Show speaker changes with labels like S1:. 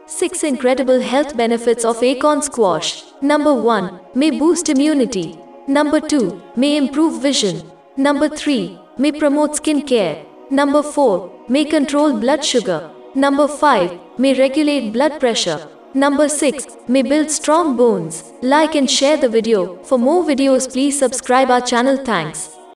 S1: 6 incredible health benefits of acorn squash. Number 1. May boost immunity. Number 2. May improve vision. Number 3. May promote skin care. Number 4. May control blood sugar. Number 5. May regulate blood pressure. Number 6. May build strong bones. Like and share the video. For more videos, please subscribe our channel. Thanks.